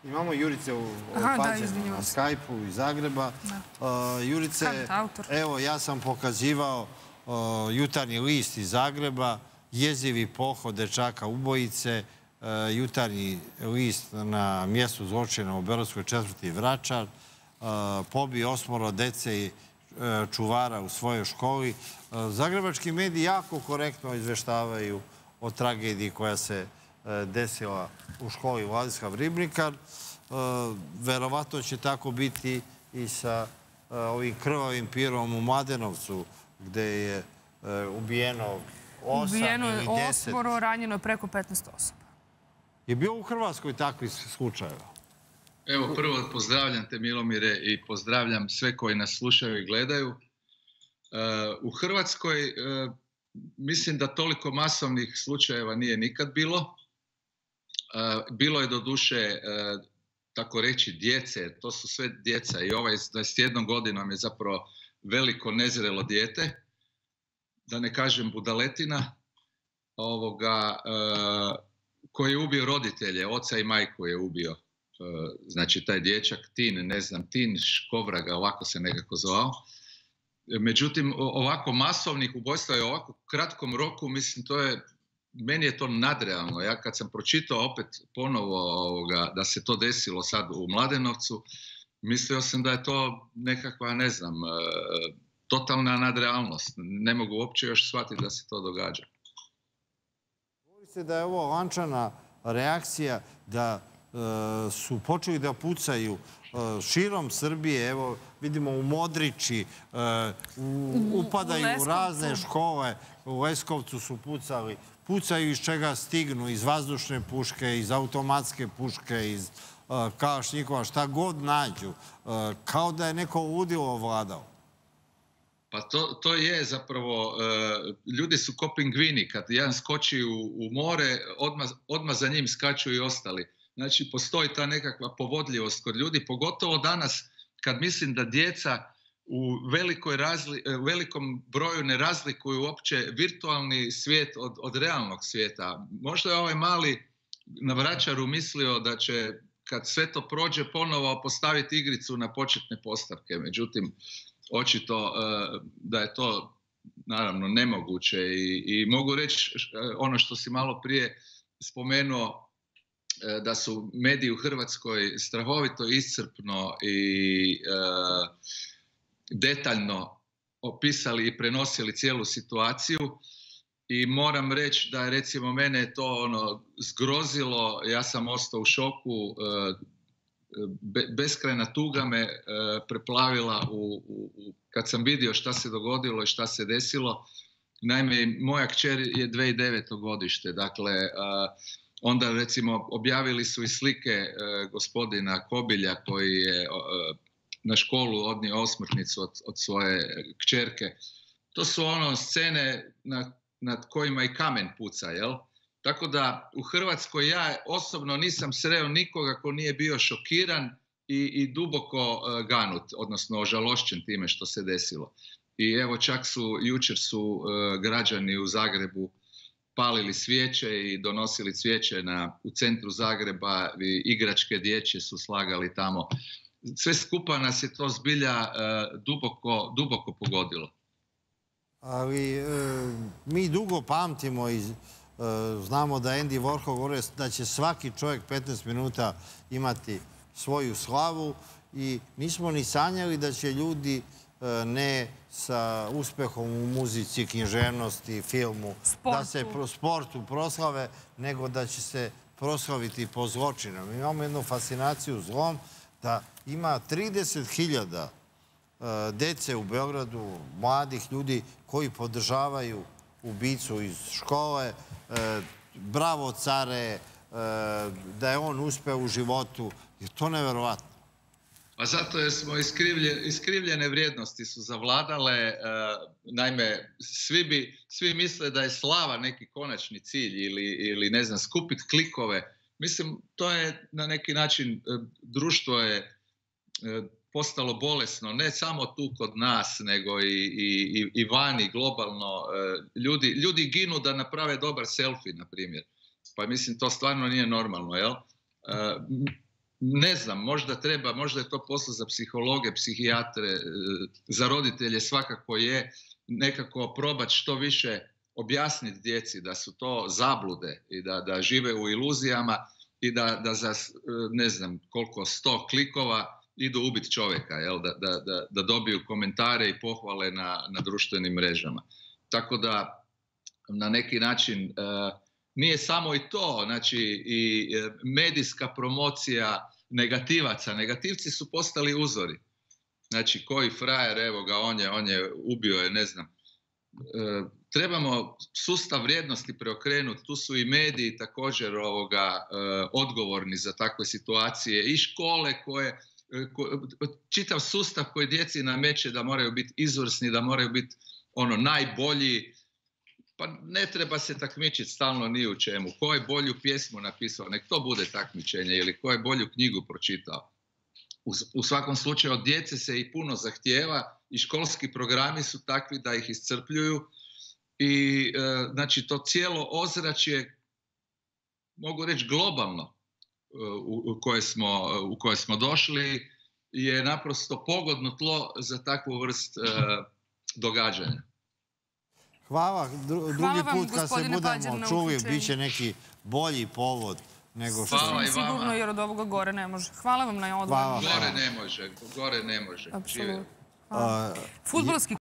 Imamo Jurice u na Skype-u iz Zagreba. Jurice, evo, ja sam pokazivao Jutarnji list iz Zagreba, jezivi pohod dečaka ubojice, Jutarnji list na mjestu zločina u Beogradskoj četvrti Vračar, pobio 8 dece i čuvara u svojoj školi. Zagrebački mediji jako korektno izveštavaju o tragediji koja se desila u školi Vladislav Ribnikar. Verovatno će tako biti i sa ovim krvavim pirom u Mladenovcu, gde je ubijeno 8 ili 10. Ubijeno, ranjeno preko 15 osoba. Je bio u Hrvatskoj takvih slučajeva? Evo, prvo pozdravljam te, Milomire, i pozdravljam sve koji nas slušaju i gledaju. U Hrvatskoj mislim da toliko masovnih slučajeva nije nikad bilo. Bilo je doduše, tako reći, djece, to su sve djeca i ovaj s 21 godinom je zapravo veliko nezrelo dijete, da ne kažem budaletina, koji je ubio roditelje, oca i majku je ubio. Znači taj dječak, Tin, ne znam, Tin Škovraga, ovako se nekako zvao. Međutim, ovako masovnih ubojstva i ovako kratkom roku, mislim, meni je to nadrealno. Ja kad sam pročitao opet ponovo da se to desilo sad u Mladenovcu, mislio sam da je to nekakva, ne znam, totalna nadrealnost. Ne mogu uopće još shvatiti da se to događa. Govori se da je ovo lančana reakcija, da su počeli da pucaju širom Srbije. Evo, vidimo u Modriči, upadaju u razne škole. U Leskovcu su pucali. Pucaju iz čega stignu, iz vazdušne puške, iz automatske puške, iz kalašnjikova, šta god nađu. Kao da je neko ludilo vladao. Pa to je zapravo, ljudi su ko pingvini, kad jedan skoči u more, odmah za njim skaču i ostali. Znači, postoji ta nekakva povodljivost kod ljudi, pogotovo danas kad mislim da djeca u velikom broju ne razlikuju uopće virtualni svijet od realnog svijeta. Možda je ovaj mali na Vračaru mislio da će, kad sve to prođe, ponovo postaviti igricu na početne postavke. Međutim, očito da je to naravno nemoguće i mogu reći ono što si malo prije spomenuo, da su mediji u Hrvatskoj strahovito iscrpno i detaljno opisali i prenosili cijelu situaciju i moram reći da je, recimo, mene to zgrozilo, ja sam ostao u šoku, beskrajna tuga me preplavila kad sam vidio šta se dogodilo i šta se desilo. Naime, moja kćer je 2009. godište, dakle, onda, recimo, objavili su i slike gospodina Kobilja koji je na školu odnio osmrtnicu od svoje kćerke. To su scene nad kojima i kamen puca, jel? Tako da u Hrvatskoj ja osobno nisam sreo nikoga ko nije bio šokiran i duboko ganut, odnosno ožalošćen time što se desilo. I evo, jučer su građani u Zagrebu palili svijeće i donosili cvijeće u centru Zagreba, igračke dječje su slagali tamo. Sve skupa nas je to zbilja duboko pogodilo. Ali mi dugo pamtimo i znamo da Andy Warhol govori da će svaki čovjek 15 minuta imati svoju slavu i nismo ni sanjali da će ljudi ne sa uspehom u muzici, književnosti, filmu, da se sportu proslave, nego da će se proslaviti po zločinama. Imamo jednu fascinaciju zlom da ima 30.000 dece u Beogradu, mladih ljudi koji podržavaju ubicu iz škole. Bravo, care, da je on uspeo u životu. Je to neverovatno? Pa zato jer smo iskrivljene vrijednosti su zavladale. Naime, svi misle da je slava neki konačni cilj ili ne znam, skupit klikove. Mislim, to je na neki način, društvo je postalo bolesno, ne samo tu kod nas, nego i vani, globalno. Ljudi ginu da naprave dobar selfie, na primjer. Pa mislim, to stvarno nije normalno, jel? ne znam, možda je to posao za psihologe, psihijatre, za roditelje svakako je nekako probati što više objasniti djeci da su to zablude i da žive u iluzijama i da za ne znam koliko 100 klikova idu ubiti čovjeka, jel? Da dobiju komentare i pohvale na društvenim mrežama. Tako da na neki način nije samo i to, znači i medijska promocija negativaca. Negativci su postali uzori. Znači koji frajer, evo ga, on je ubio je, ne znam. Trebamo sustav vrijednosti preokrenuti. Tu su i mediji također odgovorni za takve situacije i škole koje čitav sustav koji djeci nameće da moraju biti izvrsni, da moraju biti najbolji. Pa ne treba se takmičiti stalno ni u čemu. Ko je bolju pjesmu napisao, nek to bude takmičenje, ili ko je bolju knjigu pročitao. U svakom slučaju od djece se i puno zahtijeva i školski programi su takvi da ih iscrpljuju i znači to cijelo ozračje, mogu reći globalno, u koje smo došli je naprosto pogodno tlo za takvu vrst događanja. Hvala. Drugi put kad se budemo čuli, bit će neki bolji povod nego što... Hvala i vama. Sigurno jer od ovoga gore ne može. Hvala vam na odgovoru. Gore ne može. Apsolutno. Fudbalski